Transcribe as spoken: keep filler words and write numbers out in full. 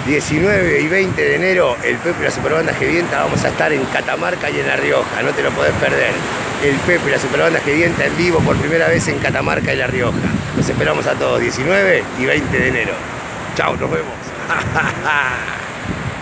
diecinueve y veinte de enero, el Pepe y la Superbanda Gedienta vamos a estar en Catamarca y en La Rioja, no te lo podés perder. El Pepe y la Superbanda Gedienta en vivo por primera vez en Catamarca y La Rioja. Los esperamos a todos, diecinueve y veinte de enero. Chau, nos vemos.